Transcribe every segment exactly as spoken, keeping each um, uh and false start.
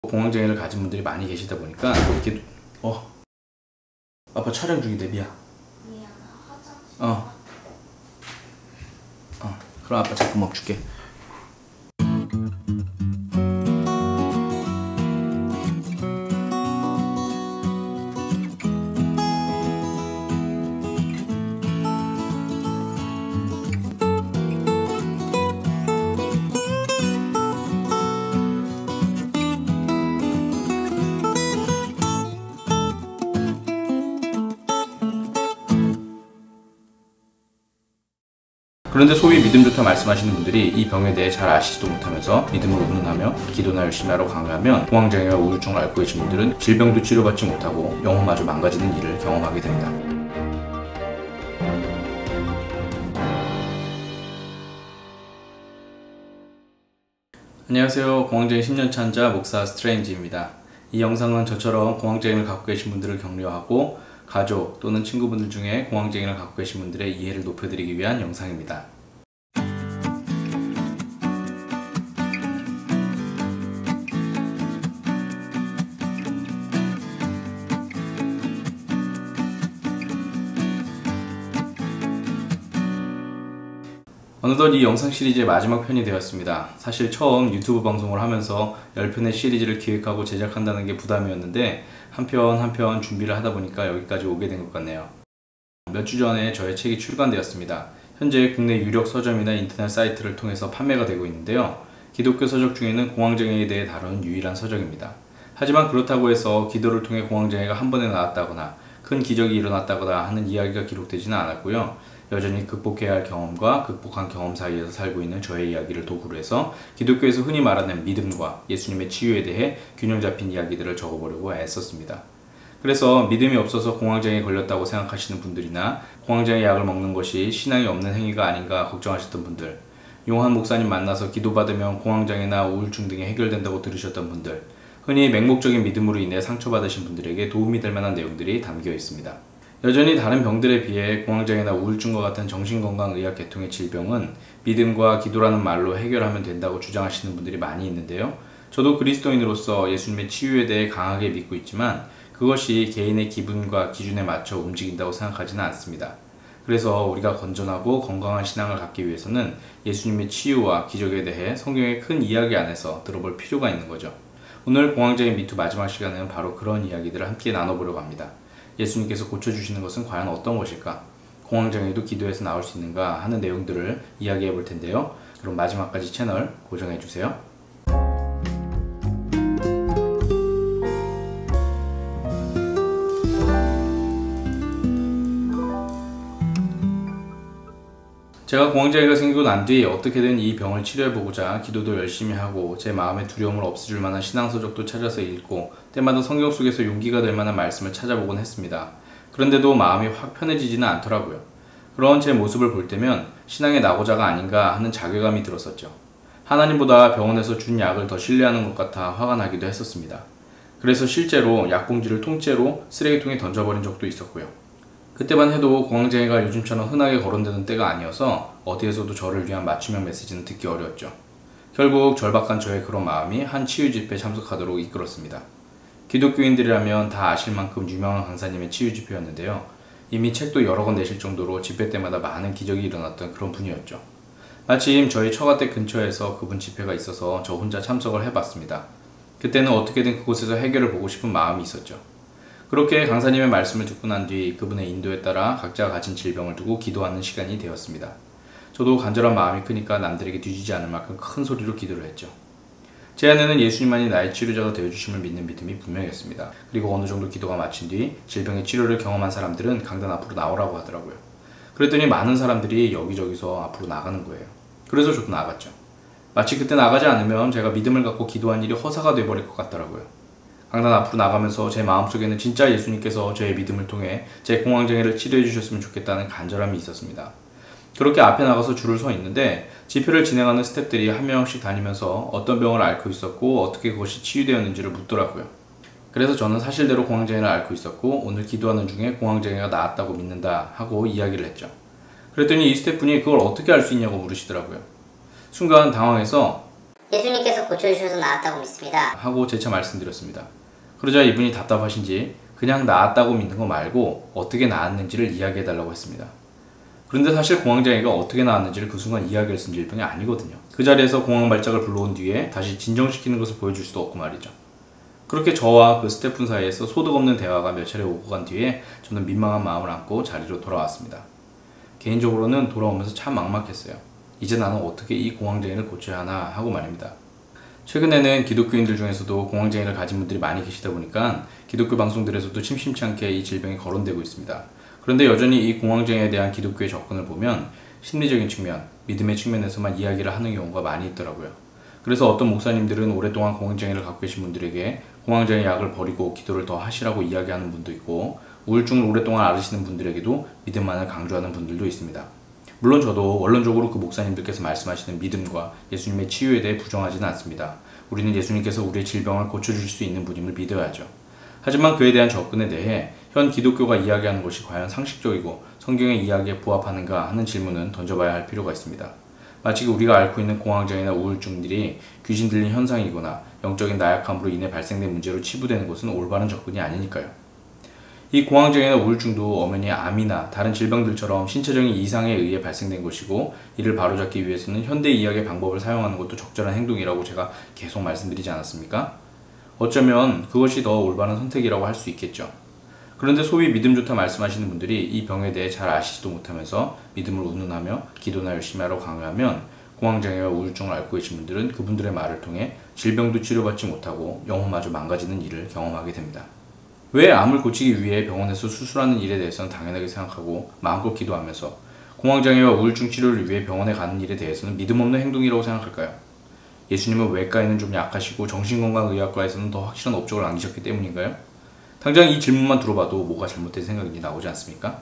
공황장애를 가진 분들이 많이 계시다 보니까 이렇게 어 아빠 촬영 중인데 미안. 미안, 화장실. 어. 어. 그럼 아빠 자꾸 먹줄게. 그런데 소위 믿음 좋다 말씀하시는 분들이 이 병에 대해 잘 아시지도 못하면서 믿음으로 운운하며 기도나 열심히 하러 강요하면 공황장애와 우울증을 앓고 계신 분들은 질병도 치료받지 못하고 영혼마저 망가지는 일을 경험하게 됩니다. 안녕하세요. 공황장애 십 년차 환자 목사 스트레인지입니다. 이 영상은 저처럼 공황장애를 갖고 계신 분들을 격려하고 가족 또는 친구분들 중에 공황장애를 갖고 계신 분들의 이해를 높여드리기 위한 영상입니다. 어느덧 이 영상 시리즈의 마지막 편이 되었습니다. 사실 처음 유튜브 방송을 하면서 십 편의 시리즈를 기획하고 제작한다는 게 부담이었는데 한 편 한 편 준비를 하다 보니까 여기까지 오게 된 것 같네요. 몇 주 전에 저의 책이 출간되었습니다. 현재 국내 유력 서점이나 인터넷 사이트를 통해서 판매가 되고 있는데요. 기독교 서적 중에는 공황장애에 대해 다룬 유일한 서적입니다. 하지만 그렇다고 해서 기도를 통해 공황장애가 한 번에 나았다거나 큰 기적이 일어났다거나 하는 이야기가 기록되지는 않았고요. 여전히 극복해야 할 경험과 극복한 경험 사이에서 살고 있는 저의 이야기를 도구로 해서 기독교에서 흔히 말하는 믿음과 예수님의 치유에 대해 균형 잡힌 이야기들을 적어보려고 애썼습니다. 그래서 믿음이 없어서 공황장애에 걸렸다고 생각하시는 분들이나 공황장애 약을 먹는 것이 신앙이 없는 행위가 아닌가 걱정하셨던 분들, 용한 목사님 만나서 기도받으면 공황장애나 우울증 등이 해결된다고 들으셨던 분들, 흔히 맹목적인 믿음으로 인해 상처받으신 분들에게 도움이 될 만한 내용들이 담겨 있습니다. 여전히 다른 병들에 비해 공황장애나 우울증과 같은 정신건강의학 계통의 질병은 믿음과 기도라는 말로 해결하면 된다고 주장하시는 분들이 많이 있는데요. 저도 그리스도인으로서 예수님의 치유에 대해 강하게 믿고 있지만 그것이 개인의 기분과 기준에 맞춰 움직인다고 생각하지는 않습니다. 그래서 우리가 건전하고 건강한 신앙을 갖기 위해서는 예수님의 치유와 기적에 대해 성경의 큰 이야기 안에서 들어볼 필요가 있는 거죠. 오늘 공황장애 미투 마지막 시간은 바로 그런 이야기들을 함께 나눠보려고 합니다. 예수님께서 고쳐주시는 것은 과연 어떤 것일까? 공황장애도 기도에서 나올 수 있는가 하는 내용들을 이야기해 볼 텐데요. 그럼 마지막까지 채널 고정해 주세요. 제가 공황장애가 생기고 난 뒤 어떻게든 이 병을 치료해보고자 기도도 열심히 하고 제 마음의 두려움을 없애줄 만한 신앙서적도 찾아서 읽고 때마다 성경 속에서 용기가 될 만한 말씀을 찾아보곤 했습니다. 그런데도 마음이 확 편해지지는 않더라고요. 그런 제 모습을 볼 때면 신앙의 낙오자가 아닌가 하는 자괴감이 들었었죠. 하나님보다 병원에서 준 약을 더 신뢰하는 것 같아 화가 나기도 했었습니다. 그래서 실제로 약봉지를 통째로 쓰레기통에 던져버린 적도 있었고요. 그때만 해도 공황장애가 요즘처럼 흔하게 거론되는 때가 아니어서 어디에서도 저를 위한 맞춤형 메시지는 듣기 어려웠죠. 결국 절박한 저의 그런 마음이 한 치유 집회에 참석하도록 이끌었습니다. 기독교인들이라면 다 아실 만큼 유명한 강사님의 치유 집회였는데요. 이미 책도 여러 권 내실 정도로 집회 때마다 많은 기적이 일어났던 그런 분이었죠. 마침 저희 처가댁 근처에서 그분 집회가 있어서 저 혼자 참석을 해봤습니다. 그때는 어떻게든 그곳에서 해결을 보고 싶은 마음이 있었죠. 그렇게 강사님의 말씀을 듣고 난 뒤 그분의 인도에 따라 각자가 가진 질병을 두고 기도하는 시간이 되었습니다. 저도 간절한 마음이 크니까 남들에게 뒤지지 않을 만큼 큰 소리로 기도를 했죠. 제 안에는 예수님만이 나의 치료자가 되어주심을 믿는 믿음이 분명했습니다. 그리고 어느 정도 기도가 마친 뒤 질병의 치료를 경험한 사람들은 강단 앞으로 나오라고 하더라고요. 그랬더니 많은 사람들이 여기저기서 앞으로 나가는 거예요. 그래서 저도 나갔죠. 마치 그때 나가지 않으면 제가 믿음을 갖고 기도한 일이 허사가 돼버릴 것 같더라고요. 강단 앞으로 나가면서 제 마음속에는 진짜 예수님께서 저의 믿음을 통해 제 공황장애를 치료해 주셨으면 좋겠다는 간절함이 있었습니다. 그렇게 앞에 나가서 줄을 서 있는데 집회를 진행하는 스태프들이 한 명씩 다니면서 어떤 병을 앓고 있었고 어떻게 그것이 치유되었는지를 묻더라고요. 그래서 저는 사실대로 공황장애를 앓고 있었고 오늘 기도하는 중에 공황장애가 나았다고 믿는다 하고 이야기를 했죠. 그랬더니 이 스태프분이 그걸 어떻게 알 수 있냐고 물으시더라고요. 순간 당황해서 예수님께서 고쳐주셔서 나았다고 믿습니다. 하고 재차 말씀드렸습니다. 그러자 이분이 답답하신지 그냥 나았다고 믿는 거 말고 어떻게 나았는지를 이야기해달라고 했습니다. 그런데 사실 공황장애가 어떻게 나았는지를 그 순간 이야기할 수 있는 질병이 아니거든요. 그 자리에서 공황 발작을 불러온 뒤에 다시 진정시키는 것을 보여줄 수도 없고 말이죠. 그렇게 저와 그 스태프 사이에서 소득 없는 대화가 몇 차례 오고 간 뒤에 저는 민망한 마음을 안고 자리로 돌아왔습니다. 개인적으로는 돌아오면서 참 막막했어요. 이제 나는 어떻게 이 공황장애를 고쳐야 하나 하고 말입니다. 최근에는 기독교인들 중에서도 공황장애를 가진 분들이 많이 계시다 보니까 기독교 방송들에서도 심심치 않게 이 질병이 거론되고 있습니다. 그런데 여전히 이 공황장애에 대한 기독교의 접근을 보면 심리적인 측면, 믿음의 측면에서만 이야기를 하는 경우가 많이 있더라고요. 그래서 어떤 목사님들은 오랫동안 공황장애를 갖고 계신 분들에게 공황장애 약을 버리고 기도를 더 하시라고 이야기하는 분도 있고, 우울증을 오랫동안 앓으시는 분들에게도 믿음만을 강조하는 분들도 있습니다. 물론 저도 원론적으로 그 목사님들께서 말씀하시는 믿음과 예수님의 치유에 대해 부정하지는 않습니다. 우리는 예수님께서 우리의 질병을 고쳐주실 수 있는 분임을 믿어야죠. 하지만 그에 대한 접근에 대해 현 기독교가 이야기하는 것이 과연 상식적이고 성경의 이야기에 부합하는가 하는 질문은 던져봐야 할 필요가 있습니다. 마치 우리가 앓고 있는 공황장애나 우울증들이 귀신 들린 현상이거나 영적인 나약함으로 인해 발생된 문제로 치부되는 것은 올바른 접근이 아니니까요. 이 공황장애나 우울증도 엄연히 암이나 다른 질병들처럼 신체적인 이상에 의해 발생된 것이고, 이를 바로잡기 위해서는 현대 의학의 방법을 사용하는 것도 적절한 행동이라고 제가 계속 말씀드리지 않았습니까? 어쩌면 그것이 더 올바른 선택이라고 할 수 있겠죠. 그런데 소위 믿음 좋다 말씀하시는 분들이 이 병에 대해 잘 아시지도 못하면서 믿음을 운운하며 기도나 열심히 하라고 강요하면 공황장애와 우울증을 앓고 계신 분들은 그분들의 말을 통해 질병도 치료받지 못하고 영혼마저 망가지는 일을 경험하게 됩니다. 왜 암을 고치기 위해 병원에서 수술하는 일에 대해서는 당연하게 생각하고 마음껏 기도하면서 공황장애와 우울증 치료를 위해 병원에 가는 일에 대해서는 믿음 없는 행동이라고 생각할까요? 예수님은 외과에는 좀 약하시고 정신건강의학과에서는 더 확실한 업적을 남기셨기 때문인가요? 당장 이 질문만 들어봐도 뭐가 잘못된 생각이 나오지 않습니까?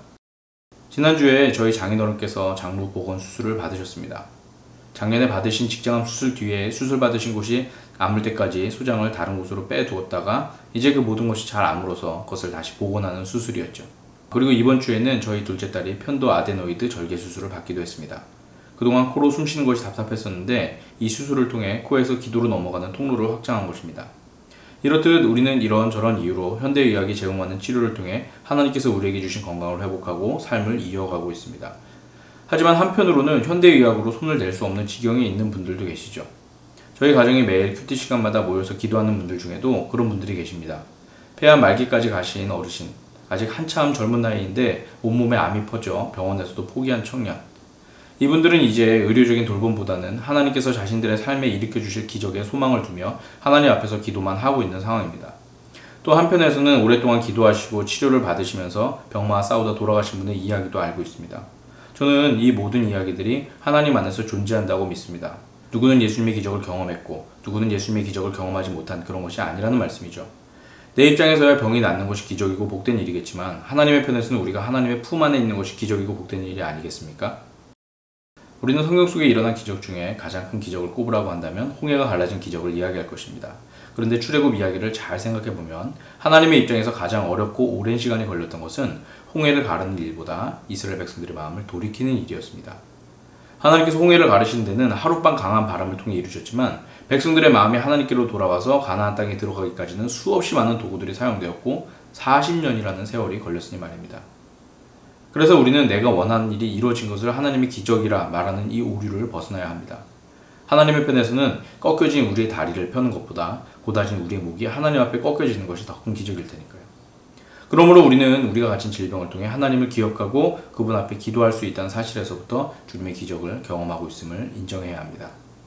지난주에 저희 장인어른께서 장루 복원 수술을 받으셨습니다. 작년에 받으신 직장암 수술 뒤에 수술 받으신 곳이 아물 때까지 소장을 다른 곳으로 빼두었다가 이제 그 모든 것이 잘 아물어서 그것을 다시 복원하는 수술이었죠. 그리고 이번 주에는 저희 둘째 딸이 편도 아데노이드 절개 수술을 받기도 했습니다. 그동안 코로 숨쉬는 것이 답답했었는데 이 수술을 통해 코에서 기도로 넘어가는 통로를 확장한 것입니다. 이렇듯 우리는 이런저런 이유로 현대의학이 제공하는 치료를 통해 하나님께서 우리에게 주신 건강을 회복하고 삶을 이어가고 있습니다. 하지만 한편으로는 현대의학으로 손을 댈 수 없는 지경에 있는 분들도 계시죠. 저희 가정이 매일 큐티 시간마다 모여서 기도하는 분들 중에도 그런 분들이 계십니다. 폐암 말기까지 가신 어르신, 아직 한참 젊은 나이인데 온몸에 암이 퍼져 병원에서도 포기한 청년. 이분들은 이제 의료적인 돌봄보다는 하나님께서 자신들의 삶에 일으켜 주실 기적에 소망을 두며 하나님 앞에서 기도만 하고 있는 상황입니다. 또 한편에서는 오랫동안 기도하시고 치료를 받으시면서 병마와 싸우다 돌아가신 분의 이야기도 알고 있습니다. 저는 이 모든 이야기들이 하나님 안에서 존재한다고 믿습니다. 누구는 예수님의 기적을 경험했고 누구는 예수님의 기적을 경험하지 못한 그런 것이 아니라는 말씀이죠. 내 입장에서야 병이 낫는 것이 기적이고 복된 일이겠지만 하나님의 편에서는 우리가 하나님의 품 안에 있는 것이 기적이고 복된 일이 아니겠습니까? 우리는 성경 속에 일어난 기적 중에 가장 큰 기적을 꼽으라고 한다면 홍해가 갈라진 기적을 이야기할 것입니다. 그런데 출애굽 이야기를 잘 생각해보면 하나님의 입장에서 가장 어렵고 오랜 시간이 걸렸던 것은 홍해를 가르는 일보다 이스라엘 백성들의 마음을 돌이키는 일이었습니다. 하나님께서 홍해를 가르시는 데는 하룻밤 강한 바람을 통해 이루셨지만 백성들의 마음이 하나님께로 돌아와서 가나안 땅에 들어가기까지는 수없이 많은 도구들이 사용되었고 사십 년이라는 세월이 걸렸으니 말입니다. 그래서 우리는 내가 원하는 일이 이루어진 것을 하나님의 기적이라 말하는 이 오류를 벗어나야 합니다. 하나님의 편에서는 꺾여진 우리의 다리를 펴는 것보다 곧아진 우리의 목이 하나님 앞에 꺾여지는 것이 더 큰 기적일 테니까요. 그러므로 우리는 우리가 가진 질병을 통해 하나님을 기억하고 그분 앞에 기도할 수 있다는 사실에서부터 주님의 기적을 경험하고 있음을 인정해야 합니다.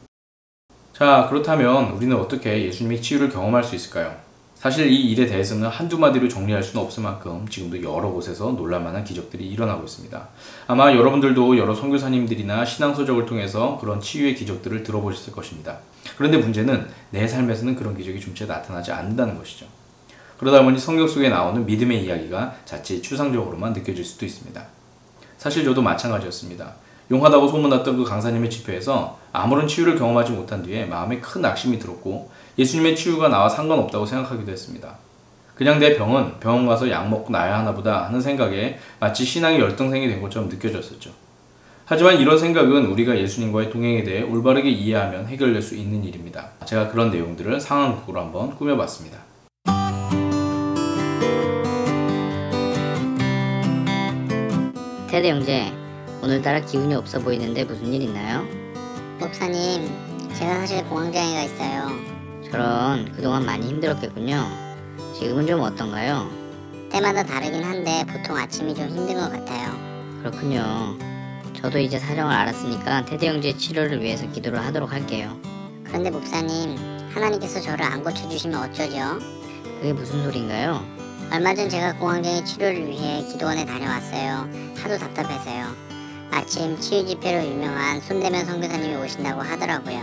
자, 그렇다면 우리는 어떻게 예수님의 치유를 경험할 수 있을까요? 사실 이 일에 대해서는 한두 마디로 정리할 수는 없을 만큼 지금도 여러 곳에서 놀랄만한 기적들이 일어나고 있습니다. 아마 여러분들도 여러 선교사님들이나 신앙서적을 통해서 그런 치유의 기적들을 들어보셨을 것입니다. 그런데 문제는 내 삶에서는 그런 기적이 좀채 나타나지 않는다는 것이죠. 그러다 보니 성경 속에 나오는 믿음의 이야기가 자칫 추상적으로만 느껴질 수도 있습니다. 사실 저도 마찬가지였습니다. 용하다고 소문났던 그 강사님의 집회에서 아무런 치유를 경험하지 못한 뒤에 마음에 큰 낙심이 들었고 예수님의 치유가 나와 상관없다고 생각하기도 했습니다. 그냥 내 병은 병원 가서 약 먹고 나야 하나 보다 하는 생각에 마치 신앙이 열등생이 된 것처럼 느껴졌었죠. 하지만 이런 생각은 우리가 예수님과의 동행에 대해 올바르게 이해하면 해결될 수 있는 일입니다. 제가 그런 내용들을 상황극으로 한번 꾸며봤습니다. 테드 형제, 오늘따라 기운이 없어 보이는데 무슨 일 있나요? 목사님, 제가 사실 공황장애가 있어요. 저런, 그동안 많이 힘들었겠군요. 지금은 좀 어떤가요? 때마다 다르긴 한데 보통 아침이 좀 힘든 것 같아요. 그렇군요. 저도 이제 사정을 알았으니까 테드 형제의 치료를 위해서 기도를 하도록 할게요. 그런데 목사님, 하나님께서 저를 안 고쳐주시면 어쩌죠? 그게 무슨 소린가요? 얼마 전 제가 공황장애 치료를 위해 기도원에 다녀왔어요. 하도 답답해서요. 마침 치유 집회로 유명한 손대면 선교사님이 오신다고 하더라고요.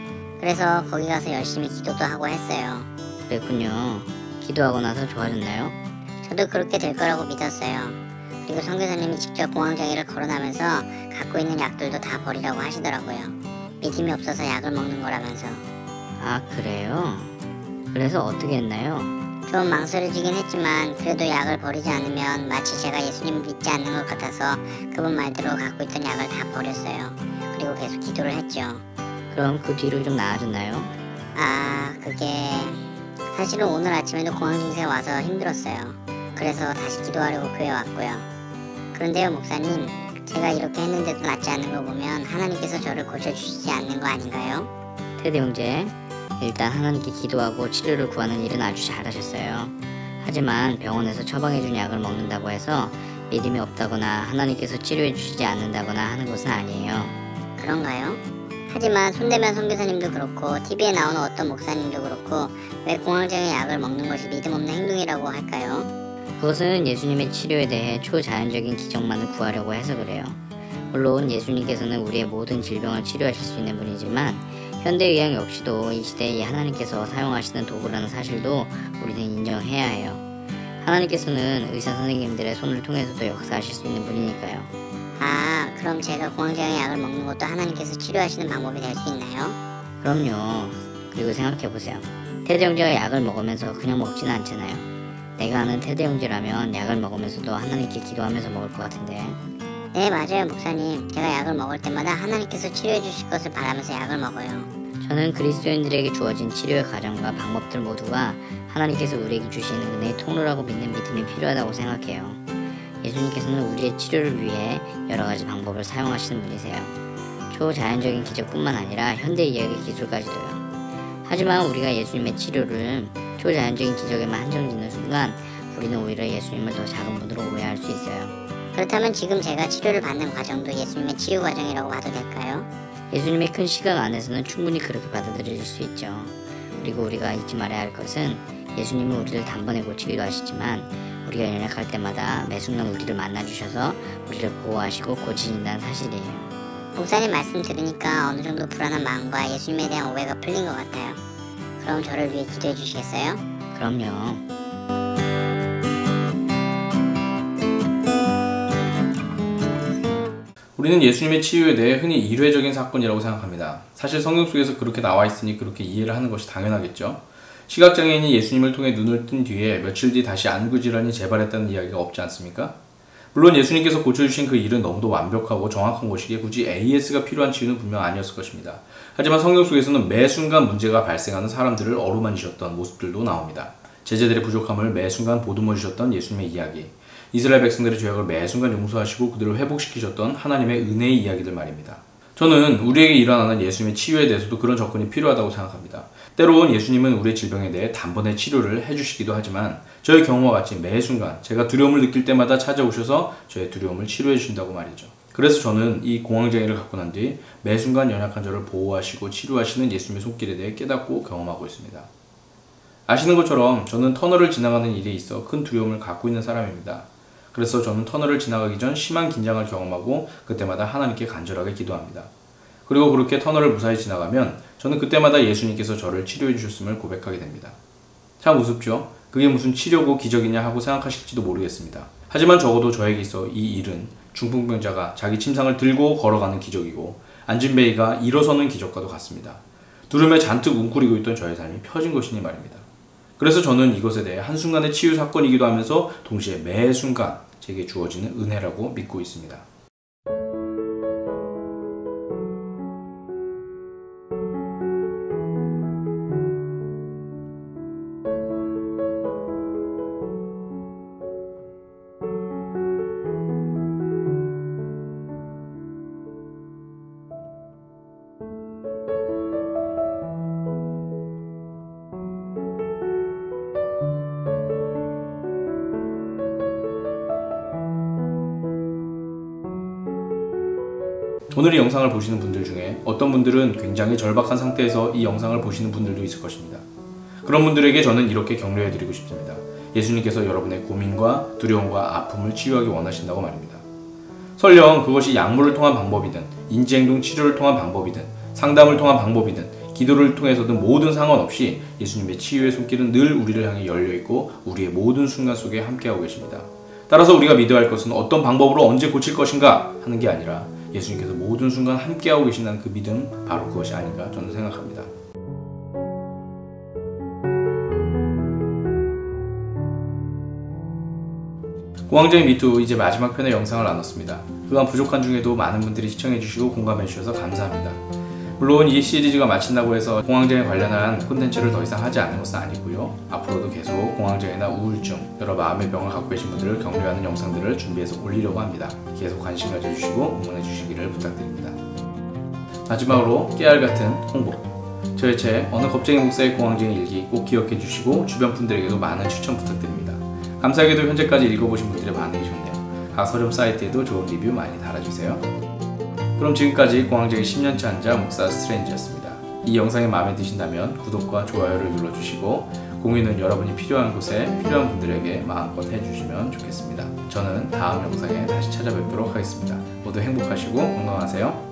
그래서 거기 가서 열심히 기도도 하고 했어요. 그랬군요. 기도하고 나서 좋아졌나요? 저도 그렇게 될 거라고 믿었어요. 그리고 선교사님이 직접 공황장애를 거론하면서 갖고 있는 약들도 다 버리라고 하시더라고요. 믿음이 없어서 약을 먹는 거라면서. 아, 그래요? 그래서 어떻게 했나요? 좀 망설여지긴 했지만 그래도 약을 버리지 않으면 마치 제가 예수님을 믿지 않는 것 같아서 그분 말대로 갖고 있던 약을 다 버렸어요. 그리고 계속 기도를 했죠. 그럼 그 뒤로 좀 나아졌나요? 아, 그게 사실은 오늘 아침에도 공황 증세가 와서 힘들었어요. 그래서 다시 기도하려고 교회 왔고요. 그런데요 목사님, 제가 이렇게 했는데도 낫지 않는 거 보면 하나님께서 저를 고쳐주시지 않는 거 아닌가요? 테드 형제, 일단 하나님께 기도하고 치료를 구하는 일은 아주 잘하셨어요. 하지만 병원에서 처방해준 약을 먹는다고 해서 믿음이 없다거나 하나님께서 치료해 주시지 않는다거나 하는 것은 아니에요. 그런가요? 하지만 손대면 선교사님도 그렇고 티비에 나오는 어떤 목사님도 그렇고 왜 공황장애 약을 먹는 것이 믿음 없는 행동이라고 할까요? 그것은 예수님의 치료에 대해 초자연적인 기적만을 구하려고 해서 그래요. 물론 예수님께서는 우리의 모든 질병을 치료하실 수 있는 분이지만 현대의학 역시도 이 시대에 하나님께서 사용하시는 도구라는 사실도 우리는 인정해야 해요. 하나님께서는 의사 선생님들의 손을 통해서도 역사하실 수 있는 분이니까요. 아, 그럼 제가 공황장애 약을 먹는 것도 하나님께서 치료하시는 방법이 될 수 있나요? 그럼요. 그리고 생각해보세요. 테드 형제가 약을 먹으면서 그냥 먹지는 않잖아요. 내가 아는 테드 형제라면 약을 먹으면서도 하나님께 기도하면서 먹을 것 같은데. 네, 맞아요 목사님. 제가 약을 먹을 때마다 하나님께서 치료해 주실 것을 바라면서 약을 먹어요. 저는 그리스도인들에게 주어진 치료의 과정과 방법들 모두가 하나님께서 우리에게 주시는 은혜의 통로라고 믿는 믿음이 필요하다고 생각해요. 예수님께서는 우리의 치료를 위해 여러 가지 방법을 사용하시는 분이세요. 초자연적인 기적뿐만 아니라 현대의학의 기술까지도요. 하지만 우리가 예수님의 치료를 초자연적인 기적에만 한정짓는 순간 우리는 오히려 예수님을 더 작은 분으로 오해할 수 있어요. 그렇다면 지금 제가 치료를 받는 과정도 예수님의 치유 과정이라고 봐도 될까요? 예수님의 큰 시각 안에서는 충분히 그렇게 받아들여질 수 있죠. 그리고 우리가 잊지 말아야 할 것은 예수님은 우리를 단번에 고치기도 하시지만 우리가 연약할 때마다 매 순간 우리를 만나주셔서 우리를 보호하시고 고치신다는 사실이에요. 목사님 말씀 들으니까 어느 정도 불안한 마음과 예수님에 대한 오해가 풀린 것 같아요. 그럼 저를 위해 기도해 주시겠어요? 그럼요. 우리는 예수님의 치유에 대해 흔히 일회적인 사건이라고 생각합니다. 사실 성경 속에서 그렇게 나와 있으니 그렇게 이해를 하는 것이 당연하겠죠. 시각장애인이 예수님을 통해 눈을 뜬 뒤에 며칠 뒤 다시 안구질환이 재발했다는 이야기가 없지 않습니까? 물론 예수님께서 고쳐주신 그 일은 너무도 완벽하고 정확한 것이기에 굳이 에이에스가 필요한 치유는 분명 아니었을 것입니다. 하지만 성경 속에서는 매 순간 문제가 발생하는 사람들을 어루만지셨던 모습들도 나옵니다. 제자들의 부족함을 매 순간 보듬어 주셨던 예수님의 이야기, 이스라엘 백성들의 죄악을 매 순간 용서하시고 그들을 회복시키셨던 하나님의 은혜의 이야기들 말입니다. 저는 우리에게 일어나는 예수님의 치유에 대해서도 그런 접근이 필요하다고 생각합니다. 때론 예수님은 우리의 질병에 대해 단번에 치료를 해주시기도 하지만 저의 경우와 같이 매 순간 제가 두려움을 느낄 때마다 찾아오셔서 저의 두려움을 치료해 주신다고 말이죠. 그래서 저는 이 공황장애를 갖고 난 뒤 매 순간 연약한 저를 보호하시고 치료하시는 예수님의 손길에 대해 깨닫고 경험하고 있습니다. 아시는 것처럼 저는 터널을 지나가는 일에 있어 큰 두려움을 갖고 있는 사람입니다. 그래서 저는 터널을 지나가기 전 심한 긴장을 경험하고 그때마다 하나님께 간절하게 기도합니다. 그리고 그렇게 터널을 무사히 지나가면 저는 그때마다 예수님께서 저를 치료해 주셨음을 고백하게 됩니다. 참 우습죠? 그게 무슨 치료고 기적이냐 하고 생각하실지도 모르겠습니다. 하지만 적어도 저에게 있어 이 일은 중풍병자가 자기 침상을 들고 걸어가는 기적이고 앉은 베이가 일어서는 기적과도 같습니다. 두려움에 잔뜩 웅크리고 있던 저의 삶이 펴진 것이니 말입니다. 그래서 저는 이것에 대해 한순간의 치유 사건이기도 하면서 동시에 매 순간 제게 주어지는 은혜라고 믿고 있습니다. 오늘 이 영상을 보시는 분들 중에 어떤 분들은 굉장히 절박한 상태에서 이 영상을 보시는 분들도 있을 것입니다. 그런 분들에게 저는 이렇게 격려해드리고 싶습니다. 예수님께서 여러분의 고민과 두려움과 아픔을 치유하기 원하신다고 말입니다. 설령 그것이 약물을 통한 방법이든 인지행동 치료를 통한 방법이든 상담을 통한 방법이든 기도를 통해서든 모든 상관없이 예수님의 치유의 손길은 늘 우리를 향해 열려있고 우리의 모든 순간 속에 함께하고 계십니다. 따라서 우리가 믿어야 할 것은 어떤 방법으로 언제 고칠 것인가 하는 게 아니라 예수님께서 모든 순간 함께하고 계신다는 그 믿음, 바로 그것이 아닌가 저는 생각합니다. 공황장애 미투 이제 마지막 편의 영상을 나눴습니다. 그간 부족한 중에도 많은 분들이 시청해주시고 공감해주셔서 감사합니다. 물론 이 시리즈가 마친다고 해서 공황장애 관련한 콘텐츠를 더 이상 하지 않는 것은 아니고요. 앞으로도 계속 공황장애나 우울증, 여러 마음의 병을 갖고 계신 분들을 격려하는 영상들을 준비해서 올리려고 합니다. 계속 관심 가져주시고 응원해주시기를 부탁드립니다. 마지막으로 깨알 같은 홍보. 저의 책 어느 겁쟁이 목사의 공황장애 일기 꼭 기억해주시고 주변 분들에게도 많은 추천 부탁드립니다. 감사하게도 현재까지 읽어보신 분들의 반응이 좋네요. 각 서점 사이트에도 좋은 리뷰 많이 달아주세요. 그럼 지금까지 공황장애 십 년차 환자 목사 스트레인지였습니다. 이 영상이 마음에 드신다면 구독과 좋아요를 눌러주시고 공유는 여러분이 필요한 곳에 필요한 분들에게 마음껏 해주시면 좋겠습니다. 저는 다음 영상에 다시 찾아뵙도록 하겠습니다. 모두 행복하시고 건강하세요.